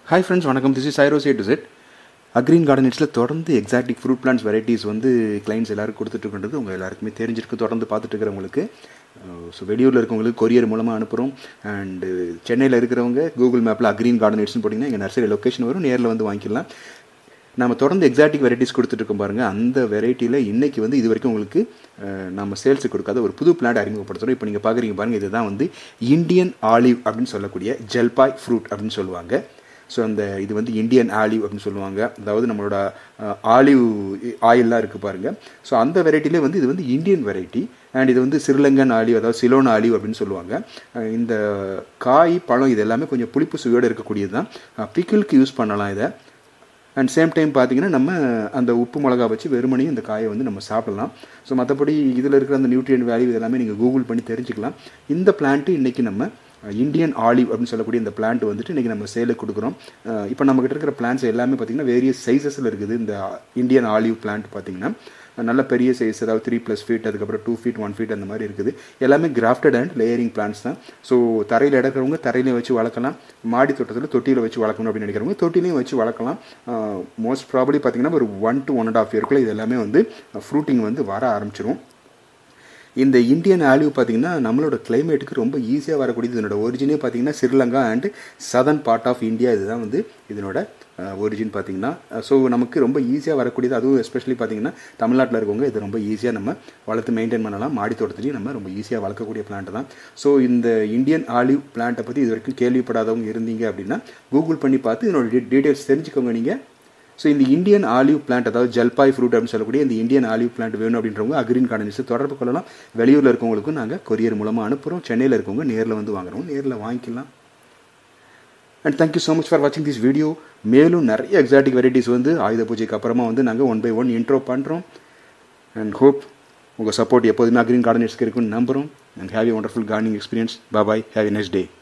Hi friends, வணக்கம். This is Cyrus A to Z. Agreen Garden Needs தொடர்ந்து exotic fruit plants varieties வந்து clients எல்லாருக்கும் கொடுத்துட்ருக்கின்றது உங்கள் எல்லாருக்குமே தெரிஞ்சிருக்கு. தொடர்ந்து பார்த்துட்டு இருக்கிறவங்களுக்கு ஸோ வெளியூரில் இருக்கவங்களுக்கு கொரியர் மூலமாக அனுப்புகிறோம். அண்டு சென்னையில் இருக்கிறவங்க கூகுள் மேப்பில் அக்ரீன் கார்டன் நீட்ஸ்னு போட்டிங்கன்னா எங்கள் நர்சரி லொக்கேஷன் வரும், நேரில் வந்து வாங்கிக்கலாம். நம்ம தொடர்ந்து எக்ஸாட்டிக் வெரைட்டிஸ் கொடுத்துட்ருக்கோம் பாருங்கள். அந்த வெரைட்டியில் இன்றைக்கி வந்து இது வரைக்கும் உங்களுக்கு நம்ம சேல்ஸுக்கு கொடுக்காத ஒரு புது பிளான்ட் அறிமுகப்படுத்துகிறோம். இப்போ நீங்கள் பார்க்குறீங்க பாருங்கள், இதுதான் வந்து இந்தியன் ஆலிவ் அப்படின்னு சொல்லக்கூடிய ஜல்பாய் ஃப்ரூட் அப்படின்னு சொல்லுவாங்க. ஸோ அந்த இது வந்து இந்தியன் ஆலிவ் அப்படின்னு சொல்லுவாங்க. அதாவது நம்மளோட ஆலிவ் ஆயிலெலாம் இருக்குது பாருங்கள். ஸோ அந்த வெரைட்டிலே வந்து இது வந்து இந்தியன் வெரைட்டி. அண்ட் இது வந்து ஸ்ரீலங்கன் ஆலிவ், அதாவது சிலோன் ஆலிவ் அப்படின்னு சொல்லுவாங்க. இந்த காய் பழம் இது எல்லாமே கொஞ்சம் புளிப்பு சுவையோடு இருக்கக்கூடியது தான். பிக்கிளுக்கு யூஸ் பண்ணலாம் இதை. அண்ட் சேம் டைம் பார்த்தீங்கன்னா நம்ம அந்த உப்பு மிளகா வச்சு வெறுமனையும் இந்த காயை வந்து நம்ம சாப்பிடலாம். ஸோ மற்றபடி இதில் இருக்கிற அந்த நியூட்ரியன்ட் வேல்யூ இதெல்லாமே நீங்கள் கூகுள் பண்ணி தெரிஞ்சுக்கலாம். இந்த பிளான்ட்டு இன்றைக்கி நம்ம இந்தியன் ஆலிவ் அப்படின்னு சொல்லக்கூடிய இந்த பிளான்ட் வந்துட்டு இன்றைக்கி நம்ம சேலுக்கு கொடுக்குறோம். இப்போ நம்மகிட்ட இருக்கிற பிளான்ட்ஸ் எல்லாமே பார்த்திங்கன்னா வேரியஸ் சைஸஸில் இருக்குது. இந்த இந்தியன் ஆலிவ் பிளான்ட் பார்த்திங்கன்னா நல்ல பெரிய சைஸ், அதாவது 3+ feet, அதுக்கப்புறம் 2 feet 1 feet அந்த மாதிரி இருக்குது. எல்லாமே கிராஃப்டட் அண்ட் லேயரிங் பிளான்ட்ஸ் தான். ஸோ தரையில் எடுக்கிறவங்க தரையிலையும் வச்சு வளர்க்கலாம், மாடி தோட்டத்தில் தொட்டியில் வச்சு வளர்க்கணும் அப்படின்னு நினைக்கிறவங்க தொட்டிலையும் வச்சு வளர்க்கலாம். மோஸ்ட் ப்ராபப்ளி பார்த்திங்கன்னா ஒரு 1 to 1.5 year இது எல்லாமே வந்து ஃப்ரூட்டிங் வந்து வர ஆரம்பிச்சிடும். இந்த இந்தியன் ஆலிவ் பார்த்திங்கன்னா நம்மளோட கிளைமேட்டுக்கு ரொம்ப ஈஸியாக வரக்கூடியது. இதனோட ஒரிஜினே பார்த்திங்கன்னா Sri Lanka and southern part of India. இதுதான் வந்து இதனோட ஒரிஜின் பார்த்திங்கன்னா. ஸோ நமக்கு ரொம்ப ஈஸியாக வரக்கூடியது. அதுவும் எஸ்பெஷலி பார்த்திங்கன்னா தமிழ்நாட்டில் இருக்கவங்க இது ரொம்ப ஈஸியாக நம்ம வளர்த்து மெயின்டைன் பண்ணலாம். மாடி தோட்டத்துலேயும் நம்ம ரொம்ப ஈஸியாக வளர்க்கக்கூடிய பிளான்ட் தான். ஸோ இந்த இந்தியன் ஆலிவ் பிளான்ட்டை பற்றி இது வரைக்கும் கேள்விப்படாதவங்க இருந்தீங்க அப்படின்னா கூகுள் பண்ணி பார்த்து இதனோட டீட்டெயில்ஸ் தெரிஞ்சுக்கோங்க நீங்கள். ஸோ இந்த இந்தியன் ஆலிவ் பிளான்ட், அதாவது ஜல்பாய் ஃப்ரூட் அப்படின்னு சொல்லக்கூடிய இந்த இந்தியன் ஆலிவ் பிளான்ட் வேணும் அப்படின்றவங்க அக்ரீன் கார்டன் நீட்ஸ் தொடர்பு கொள்ளலாம். வெளியூரில் இருக்கவங்களுக்கும் நாங்கள் கொரியர் மூலமாக அனுப்புகிறோம். சென்னையில் இருக்கவங்க நேரில் வந்து வாங்குறோம், நேரில் வாங்கிக்கலாம். And thank you so much for வாட்சிங் திஸ் வீடியோ. மேலும் நிறைய எக்ஸாட்டிக் வெரைட்டிஸ் வந்து ஆயுத பூஜைக்கு அப்புறமா வந்து நாங்கள் 1 by 1 இன்ட்ரோ பண்ணுறோம். அண்ட் ஹோப் உங்கள் சப்போர்ட் எப்போதுமே அக்ரீன் கார்டன் நீட்ஸ்க்கு இருக்குன்னு நம்புகிறோம். And have a wonderful gardening experience. Bye, have a nice day.